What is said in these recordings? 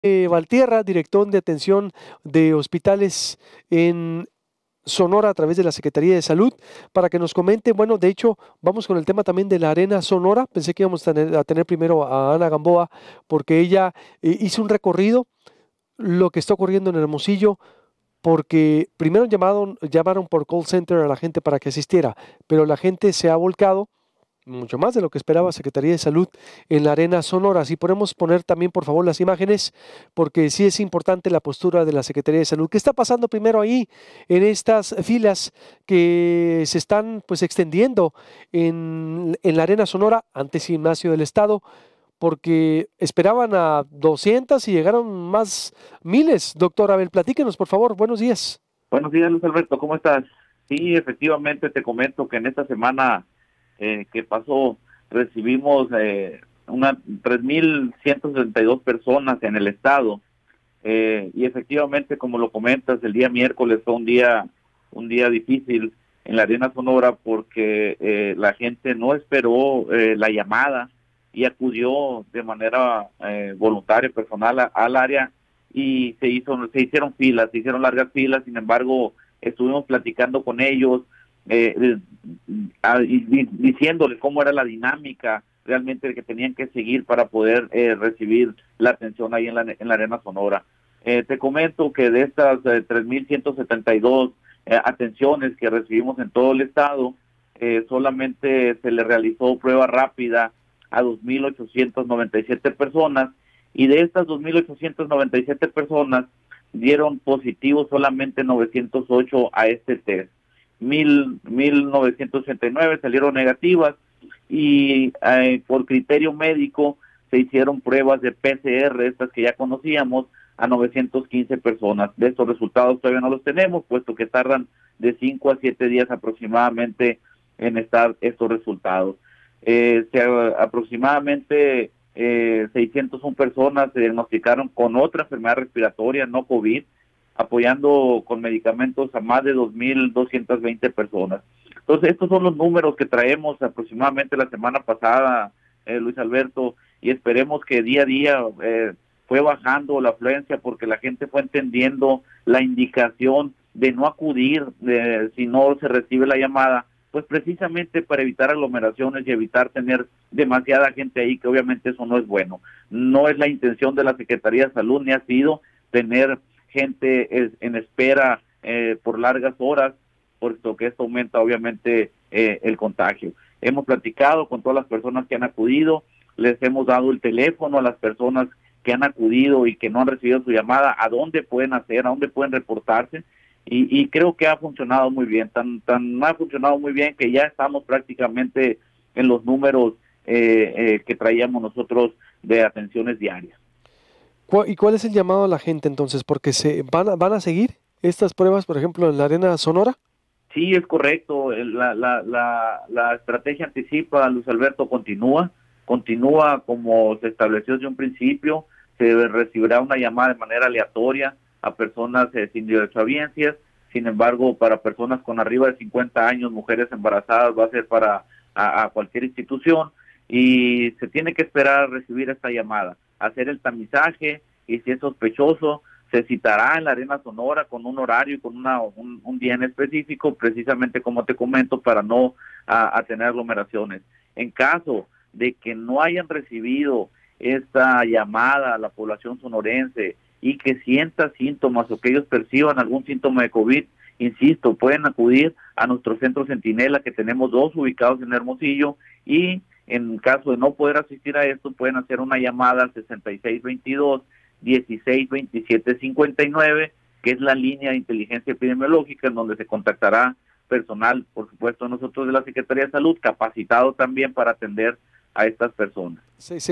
Valtierra, director de atención de hospitales en Sonora a través de la Secretaría de Salud, para que nos comente. Bueno, de hecho, vamos con el tema también de la Arena Sonora. Pensé que íbamos a tener primero a Ana Gamboa, porque ella hizo un recorrido, lo que está ocurriendo en Hermosillo, porque primero llamaron por call center a la gente para que asistiera, pero la gente se ha volcado mucho más de lo que esperaba Secretaría de Salud en la Arena Sonora. Si podemos poner también, por favor, las imágenes, porque sí es importante la postura de la Secretaría de Salud. ¿Qué está pasando primero ahí en estas filas que se están pues extendiendo en la Arena Sonora, antes gimnasio del Estado? Porque esperaban a 200 y llegaron más miles. Doctor Abel, platíquenos, por favor. Buenos días. Buenos días, Luis Alberto, ¿cómo estás? Sí, efectivamente te comento que en esta semana que pasó recibimos unas 3.162 personas en el estado, y efectivamente, como lo comentas, el día miércoles fue un día difícil en la Arena Sonora porque la gente no esperó la llamada y acudió de manera voluntaria, personal al área, y se hicieron largas filas. Sin embargo, estuvimos platicando con ellos, diciéndoles cómo era la dinámica realmente que tenían que seguir para poder recibir la atención ahí en la Arena Sonora. Te comento que de estas 3.172 atenciones que recibimos en todo el estado, solamente se le realizó prueba rápida a 2.897 personas, y de estas 2.897 personas dieron positivo solamente 908 a este test. 1.989 salieron negativas, y por criterio médico se hicieron pruebas de PCR, estas que ya conocíamos, a 915 personas. De estos resultados todavía no los tenemos, puesto que tardan de 5 a 7 días aproximadamente en estar estos resultados. Aproximadamente 601 personas se diagnosticaron con otra enfermedad respiratoria, no COVID, apoyando con medicamentos a más de 2.220 personas. Entonces, estos son los números que traemos aproximadamente la semana pasada, Luis Alberto, y esperemos que día a día fue bajando la afluencia, porque la gente fue entendiendo la indicación de no acudir si no se recibe la llamada, pues precisamente para evitar aglomeraciones y evitar tener demasiada gente ahí, que obviamente eso no es bueno. No es la intención de la Secretaría de Salud, ni ha sido tener gente en espera por largas horas, puesto que esto aumenta obviamente el contagio. Hemos platicado con todas las personas que han acudido, les hemos dado el teléfono a las personas que han acudido y que no han recibido su llamada, a dónde pueden hacer, a dónde pueden reportarse, y creo que ha funcionado muy bien, tan ha funcionado muy bien que ya estamos prácticamente en los números que traíamos nosotros de atenciones diarias. ¿Y cuál es el llamado a la gente entonces? Porque van a seguir estas pruebas, por ejemplo, en la Arena Sonora. Sí, es correcto. La estrategia anticipa, Luis Alberto, continúa como se estableció desde un principio. Se recibirá una llamada de manera aleatoria a personas sin derechohabiencias. Sin embargo, para personas con arriba de 50 años, mujeres embarazadas, va a ser para a cualquier institución, y se tiene que esperar a recibir esta llamada, hacer el tamizaje, y si es sospechoso, se citará en la Arena Sonora con un horario y con un día en específico, precisamente como te comento, para no a tener aglomeraciones. En caso de que no hayan recibido esta llamada a la población sonorense y que sienta síntomas o que ellos perciban algún síntoma de COVID, insisto, pueden acudir a nuestro centro Centinela, que tenemos 2 ubicados en Hermosillo, y en caso de no poder asistir a esto, pueden hacer una llamada al 6622-162759, que es la línea de inteligencia epidemiológica, en donde se contactará personal, por supuesto, nosotros de la Secretaría de Salud, capacitado también para atender a estas personas.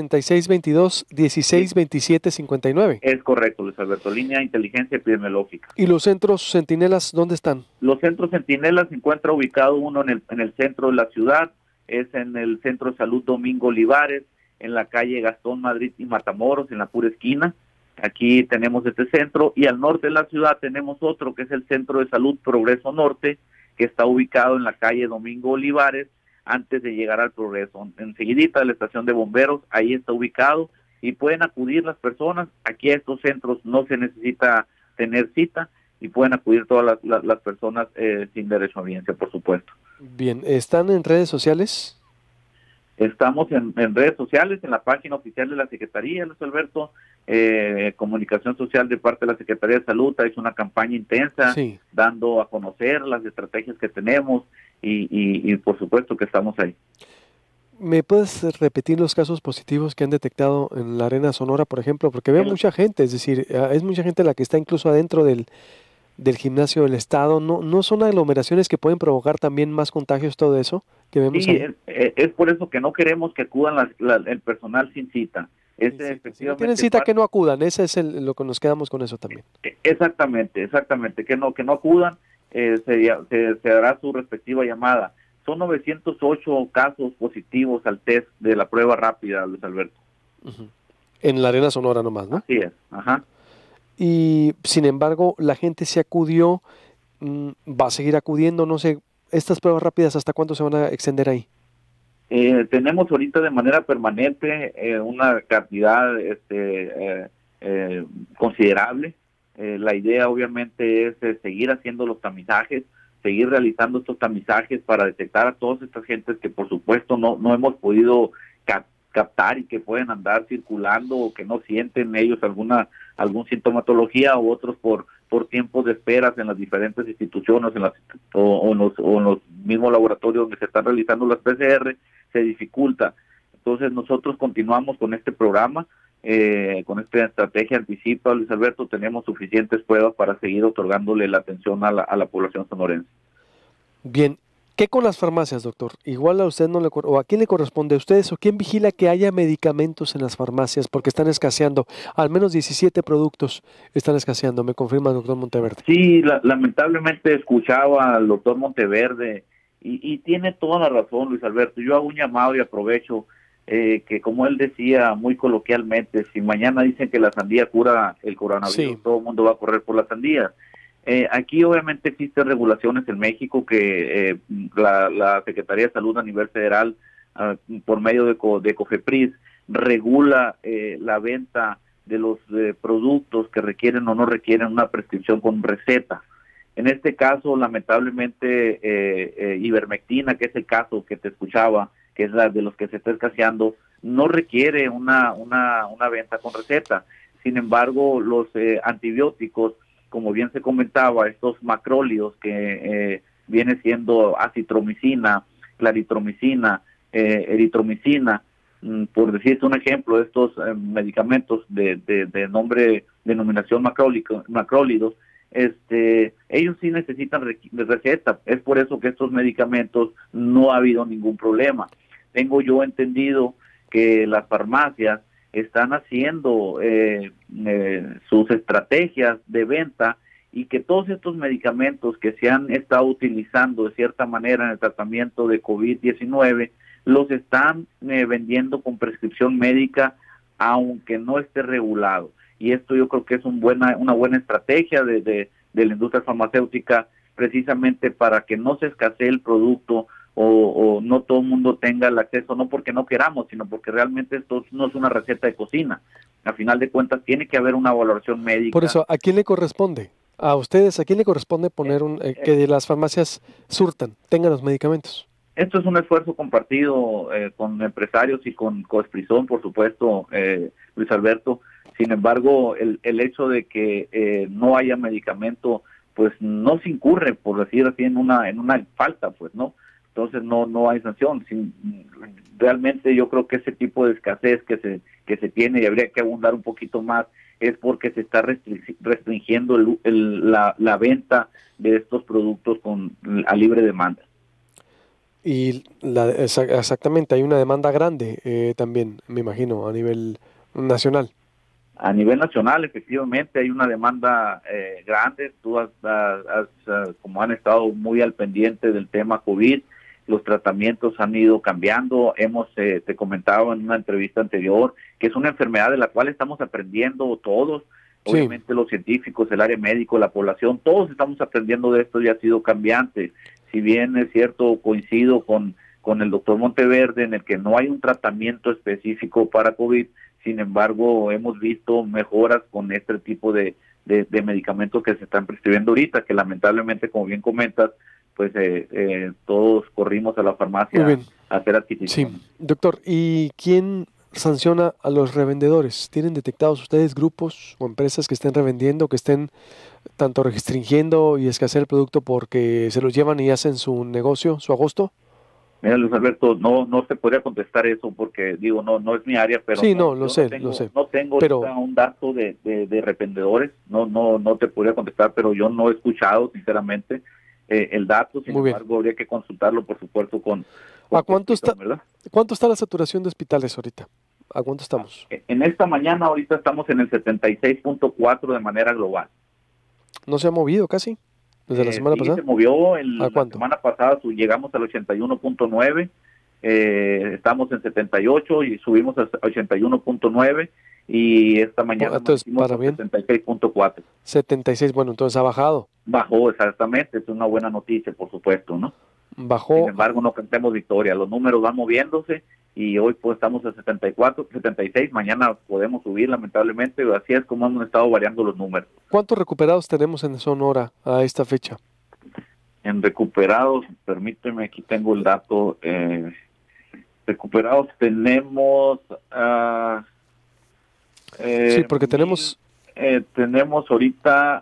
6622-162759. Es correcto, Luis Alberto, línea de inteligencia epidemiológica. ¿Y los centros centinelas dónde están? Los centros Centinela se encuentra ubicado uno en el centro de la ciudad, es en el Centro de Salud Domingo Olivares, en la calle Gastón Madrid y Matamoros, en la pura esquina. Aquí tenemos este centro, y al norte de la ciudad tenemos otro, que es el Centro de Salud Progreso Norte, que está ubicado en la calle Domingo Olivares, antes de llegar al Progreso, enseguidita de la estación de bomberos, ahí está ubicado, y pueden acudir las personas. Aquí a estos centros no se necesita tener cita y pueden acudir todas las personas sin derecho a audiencia, por supuesto. Bien, ¿están en redes sociales? Estamos en redes sociales, en la página oficial de la Secretaría, Luis Alberto, Comunicación Social de parte de la Secretaría de Salud, ha hecho una campaña intensa, Sí. dando a conocer las estrategias que tenemos y por supuesto que estamos ahí. ¿Me puedes repetir los casos positivos que han detectado en la Arena Sonora, por ejemplo? Porque veo mucha gente, es decir, es mucha gente la que está incluso adentro del gimnasio del estado. ¿No son aglomeraciones que pueden provocar también más contagios, todo eso que vemos Sí, ahí? es por eso que no queremos que acudan el personal sin cita. Sin cita. Si no tienen cita, que no acudan. Ese es lo que nos quedamos con eso también. Exactamente, que no acudan, se hará su respectiva llamada. Son 908 casos positivos al test de la prueba rápida, Luis Alberto. Uh-huh. En la Arena Sonora nomás, ¿no? Así es, ajá. Y sin embargo, la gente se acudió, va a seguir acudiendo, no sé, estas pruebas rápidas, ¿hasta cuándo se van a extender ahí? Tenemos ahorita de manera permanente una cantidad considerable. La idea obviamente es seguir haciendo los tamizajes, seguir realizando estos tamizajes para detectar a todas estas gentes que por supuesto no hemos podido captar y que pueden andar circulando o que no sienten ellos algún sintomatología, u otros por tiempos de esperas en las diferentes instituciones o en los mismos laboratorios donde se están realizando las PCR, se dificulta. Entonces nosotros continuamos con este programa, con esta estrategia anticipa, Luis Alberto, tenemos suficientes pruebas para seguir otorgándole la atención a la población sonorense. Bien, ¿qué con las farmacias, doctor? Igual a usted no le o a quién le corresponde, a ustedes, o quién vigila que haya medicamentos en las farmacias, porque están escaseando, al menos 17 productos están escaseando, me confirma el doctor Monteverde. Sí, lamentablemente escuchaba al doctor Monteverde y tiene toda la razón, Luis Alberto. Yo hago un llamado y aprovecho que, como él decía muy coloquialmente, si mañana dicen que la sandía cura el coronavirus, sí, todo el mundo va a correr por la sandía. Aquí obviamente existen regulaciones en México que la Secretaría de Salud a nivel federal, por medio de COFEPRIS, regula la venta de los productos que requieren o no requieren una prescripción con receta. En este caso, lamentablemente, ivermectina, que es el caso que te escuchaba, que es la de los que se está escaseando, no requiere una venta con receta. Sin embargo, los antibióticos, como bien se comentaba, estos macrólidos que viene siendo acitromicina, claritromicina, eritromicina, por decirte un ejemplo, estos medicamentos de denominación macrólidos, ellos sí necesitan receta. Es por eso que estos medicamentos no ha habido ningún problema. Tengo yo entendido que las farmacias están haciendo sus estrategias de venta y que todos estos medicamentos que se han estado utilizando de cierta manera en el tratamiento de COVID-19 los están vendiendo con prescripción médica, aunque no esté regulado. Y esto yo creo que es una buena estrategia de la industria farmacéutica, precisamente para que no se escasee el producto o no todo el mundo tenga el acceso, no porque no queramos, sino porque realmente esto no es una receta de cocina. A final de cuentas tiene que haber una valoración médica. Por eso, ¿a quién le corresponde? A ustedes, ¿a quién le corresponde poner que las farmacias surtan, tengan los medicamentos? Esto es un esfuerzo compartido con empresarios y con Coesprisón, por supuesto, Luis Alberto. Sin embargo, el hecho de que no haya medicamento, pues no se incurre, por decir así, en una falta, pues, ¿no? Entonces no hay sanción. Realmente yo creo que ese tipo de escasez que se tiene, y habría que abundar un poquito más, es porque se está restringiendo la venta de estos productos a libre demanda. Y exactamente, hay una demanda grande también, me imagino, a nivel nacional. A nivel nacional, efectivamente, hay una demanda grande. Tú como han estado muy al pendiente del tema COVID, los tratamientos han ido cambiando. Te comentaba en una entrevista anterior, que es una enfermedad de la cual estamos aprendiendo todos, sí. Obviamente los científicos, el área médico, la población, todos estamos aprendiendo de esto y ha sido cambiante. Si bien es cierto, coincido con el doctor Monteverde en el que no hay un tratamiento específico para COVID, Sin embargo, hemos visto mejoras con este tipo de medicamentos que se están prescribiendo ahorita, que lamentablemente, como bien comentas, pues todos corrimos a la farmacia a hacer adquisición. Sí, doctor, ¿y quién sanciona a los revendedores? ¿Tienen detectados ustedes grupos o empresas que estén revendiendo, que estén tanto restringiendo y escasear el producto porque se los llevan y hacen su negocio, su agosto? Mira, Luis Alberto, no te podría contestar eso porque, digo, no es mi área, pero sí, no, lo sé. No tengo pero un dato de revendedores, no te podría contestar, pero yo no he escuchado, sinceramente, el dato. Sin embargo, habría que consultarlo, por supuesto, con ¿a cuánto está, ¿verdad? ¿Cuánto está la saturación de hospitales ahorita? ¿A cuánto estamos? En esta mañana, ahorita estamos en el 76.4 de manera global. ¿No se ha movido casi? ¿Desde la semana pasada? Se movió. ¿A cuánto? La semana pasada llegamos al 81.9, estamos en 78 y subimos a 81.9 y esta mañana para 76.4. 76, bueno, entonces ha bajado. Bajó, exactamente, es una buena noticia, por supuesto, ¿no? Bajó. Sin embargo, no cantemos victoria, los números van moviéndose y hoy pues estamos a 74, 76, mañana podemos subir lamentablemente, así es como hemos estado variando los números. ¿Cuántos recuperados tenemos en Sonora a esta fecha? En recuperados, permíteme, aquí tengo el dato, recuperados tenemos... sí, porque tenemos ahorita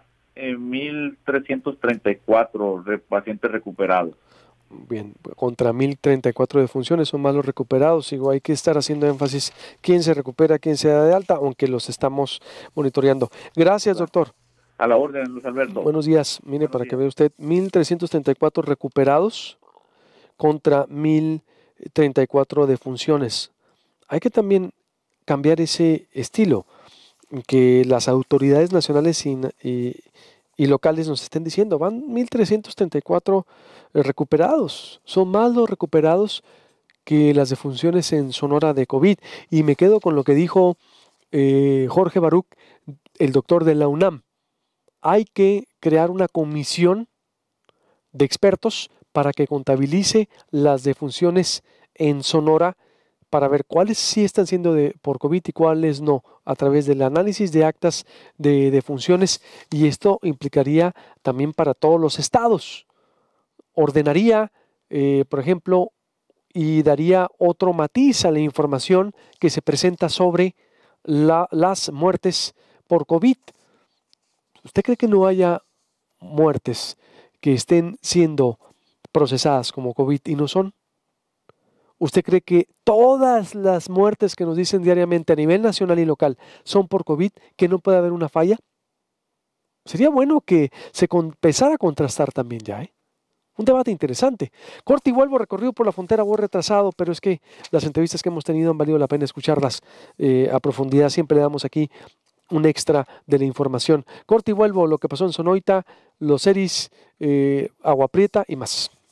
1.334 pacientes recuperados. Bien, contra 1.034 defunciones son más los recuperados. Digo, hay que estar haciendo énfasis quién se recupera, quién se da de alta, aunque los estamos monitoreando. Gracias, doctor. A la orden, Luis Alberto. Buenos días. Mire, para que vea usted, 1.334 recuperados contra 1.034 defunciones. Hay que también cambiar ese estilo, que las autoridades nacionales y locales nos estén diciendo, van 1.334 recuperados, son más los recuperados que las defunciones en Sonora de COVID. Y me quedo con lo que dijo Jorge Baruch, el doctor de la UNAM. Hay que crear una comisión de expertos para que contabilice las defunciones en Sonora para ver cuáles sí están siendo por COVID y cuáles no, a través del análisis de actas de defunciones, y esto implicaría también para todos los estados. Ordenaría, por ejemplo, y daría otro matiz a la información que se presenta sobre las muertes por COVID. ¿Usted cree que no haya muertes que estén siendo procesadas como COVID y no son? ¿Usted cree que todas las muertes que nos dicen diariamente a nivel nacional y local son por COVID, que no puede haber una falla? Sería bueno que se empezara a contrastar también ya, ¿eh? Un debate interesante. Corte y vuelvo, recorrido por la frontera, voy retrasado, pero es que las entrevistas que hemos tenido han valido la pena escucharlas a profundidad. Siempre le damos aquí un extra de la información. Corte y vuelvo, lo que pasó en Sonoita, los Eris, Agua Prieta y más.